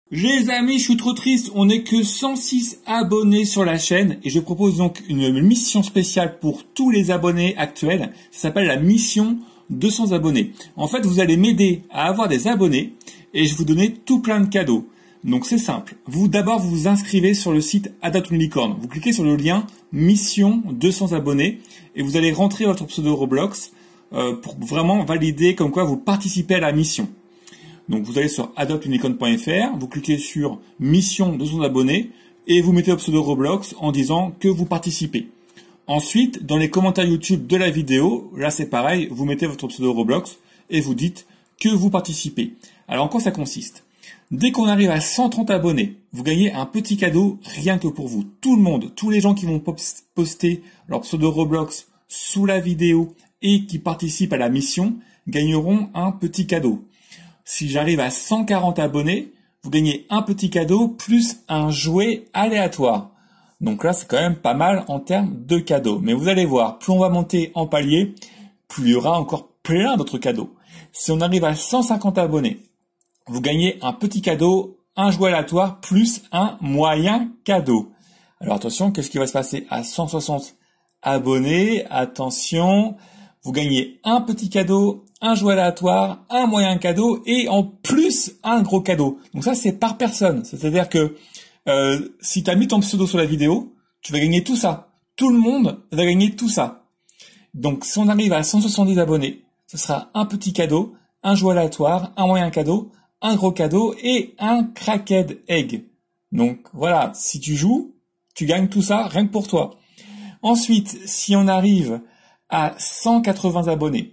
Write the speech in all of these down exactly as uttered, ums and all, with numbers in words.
Les amis, je suis trop triste, on n'est que cent six abonnés sur la chaîne et je propose donc une mission spéciale pour tous les abonnés actuels. Ça s'appelle la mission deux cents abonnés. En fait, vous allez m'aider à avoir des abonnés et je vais vous donner tout plein de cadeaux. Donc c'est simple. Vous d'abord vous vous inscrivez sur le site Adopt une licorne. Vous cliquez sur le lien mission deux cents abonnés et vous allez rentrer votre pseudo Roblox euh, pour vraiment valider comme quoi vous participez à la mission. Donc vous allez sur adopt une licorne point F R, vous cliquez sur mission deux cents abonnés et vous mettez votre pseudo Roblox en disant que vous participez. Ensuite, dans les commentaires YouTube de la vidéo, là c'est pareil, vous mettez votre pseudo Roblox et vous dites que vous participez. Alors en quoi ça consiste? Dès qu'on arrive à cent trente abonnés, vous gagnez un petit cadeau rien que pour vous. Tout le monde, tous les gens qui vont poster leur pseudo Roblox sous la vidéo et qui participent à la mission gagneront un petit cadeau. Si j'arrive à cent quarante abonnés, vous gagnez un petit cadeau plus un jouet aléatoire. Donc là, c'est quand même pas mal en termes de cadeaux. Mais vous allez voir, plus on va monter en palier, plus il y aura encore plein d'autres cadeaux. Si on arrive à cent cinquante abonnés, vous gagnez un petit cadeau, un jouet aléatoire plus un moyen cadeau. Alors attention, qu'est-ce qui va se passer à cent soixante abonnés? Attention, vous gagnez un petit cadeau, un jouet aléatoire, un moyen cadeau et en plus un gros cadeau. Donc ça c'est par personne. C'est-à-dire que euh, si tu as mis ton pseudo sur la vidéo, tu vas gagner tout ça. Tout le monde va gagner tout ça. Donc si on arrive à cent soixante-dix abonnés, ce sera un petit cadeau, un jouet aléatoire, un moyen cadeau, un gros cadeau et un cracked egg. Donc voilà, si tu joues, tu gagnes tout ça rien que pour toi. Ensuite, si on arrive à cent quatre-vingts abonnés,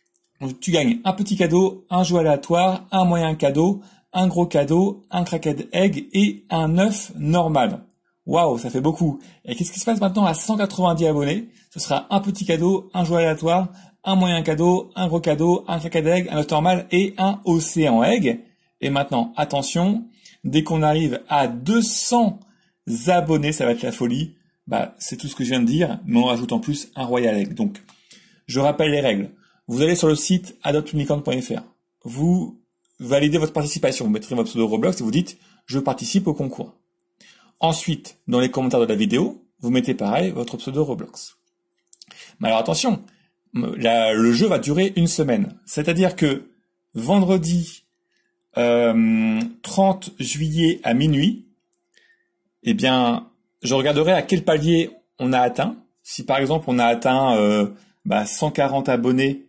tu gagnes un petit cadeau, un jouet aléatoire, un moyen cadeau, un gros cadeau, un cracked egg et un œuf normal. Waouh, ça fait beaucoup. Et qu'est-ce qui se passe maintenant à cent quatre-vingt-dix abonnés? Ce sera un petit cadeau, un jouet aléatoire, un moyen cadeau, un gros cadeau, un cracked egg, un œuf normal et un océan egg. Et maintenant, attention, dès qu'on arrive à deux cents abonnés, ça va être la folie. Bah, c'est tout ce que je viens de dire, mais on rajoute en plus un royal egg. Donc, je rappelle les règles. Vous allez sur le site adopt une licorne point F R. Vous validez votre participation. Vous mettrez votre pseudo Roblox et vous dites « Je participe au concours ». Ensuite, dans les commentaires de la vidéo, vous mettez pareil votre pseudo Roblox. Mais alors attention, la, le jeu va durer une semaine. C'est-à-dire que vendredi euh, trente juillet à minuit, eh bien, je regarderai à quel palier on a atteint. Si par exemple on a atteint euh, bah, cent quarante abonnés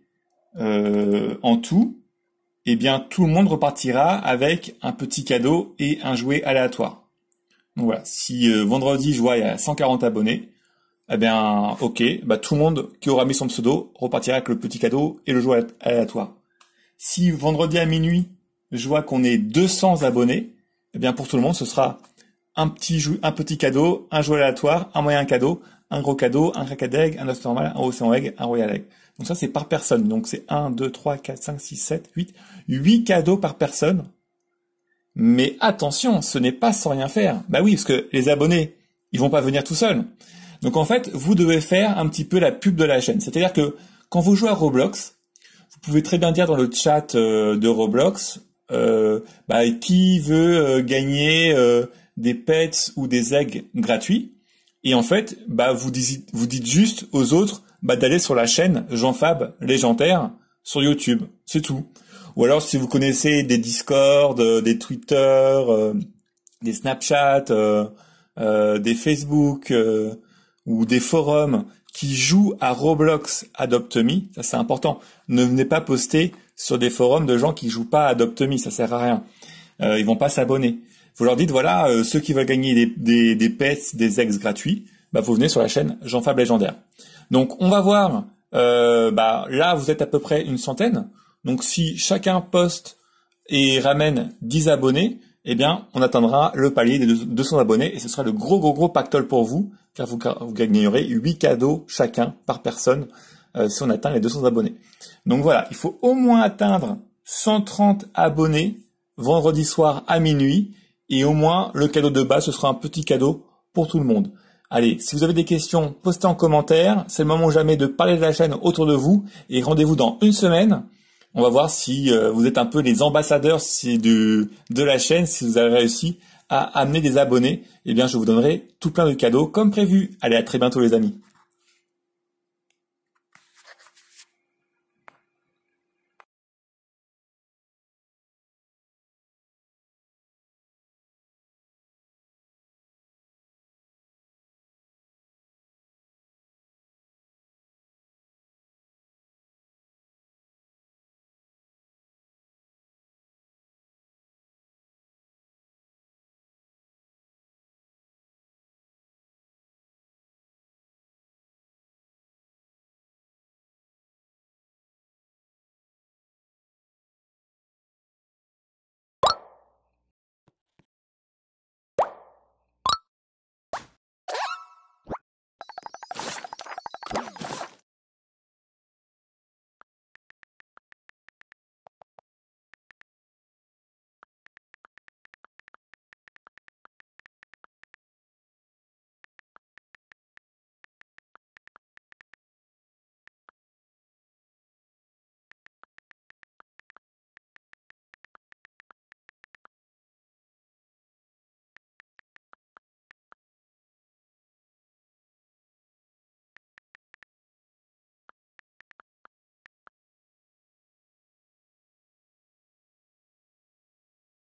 Euh, en tout, eh bien tout le monde repartira avec un petit cadeau et un jouet aléatoire. Donc voilà, si euh, vendredi je vois il y a cent quarante abonnés, eh bien ok, bah tout le monde qui aura mis son pseudo repartira avec le petit cadeau et le jouet aléatoire. Si vendredi à minuit je vois qu'on est deux cents abonnés, eh bien pour tout le monde ce sera un petit jou un petit cadeau, un jouet aléatoire, un moyen cadeau, un gros cadeau, un cracked egg, un œuf normal, un océan egg, un royal egg. Donc ça, c'est par personne. Donc c'est un, deux, trois, quatre, cinq, six, sept, huit. huit cadeaux par personne. Mais attention, ce n'est pas sans rien faire. Bah oui, parce que les abonnés, ils vont pas venir tout seuls. Donc en fait, vous devez faire un petit peu la pub de la chaîne. C'est-à-dire que quand vous jouez à Roblox, vous pouvez très bien dire dans le chat euh, de Roblox euh, bah, qui veut euh, gagner euh, des pets ou des eggs gratuits. Et en fait, bah vous dites, vous dites juste aux autres bah, d'aller sur la chaîne Jean-Fab Légendaire sur YouTube. C'est tout. Ou alors si vous connaissez des Discord, euh, des Twitter, euh, des Snapchat, euh, euh, des Facebook euh, ou des forums qui jouent à Roblox Adopt Me, ça c'est important. Ne venez pas poster sur des forums de gens qui jouent pas à Adopt Me, ça sert à rien. Euh, ils vont pas s'abonner. Vous leur dites, voilà, euh, ceux qui veulent gagner des, des, des pets, des eggs gratuits, bah, vous venez sur la chaîne Jean-Fab Légendaire. Donc, on va voir, euh, bah, là, vous êtes à peu près une centaine. Donc, si chacun poste et ramène dix abonnés, eh bien, on atteindra le palier des deux cents abonnés et ce sera le gros, gros, gros pactole pour vous, car vous, vous gagnerez huit cadeaux chacun par personne euh, si on atteint les deux cents abonnés. Donc, voilà, il faut au moins atteindre cent trente abonnés vendredi soir à minuit. Et au moins, le cadeau de base, ce sera un petit cadeau pour tout le monde. Allez, si vous avez des questions, postez en commentaire. C'est le moment ou jamais de parler de la chaîne autour de vous. Et rendez-vous dans une semaine On va voir si euh, vous êtes un peu les ambassadeurs si de, de la chaîne, si vous avez réussi à amener des abonnés. Eh bien, je vous donnerai tout plein de cadeaux comme prévu. Allez, à très bientôt les amis.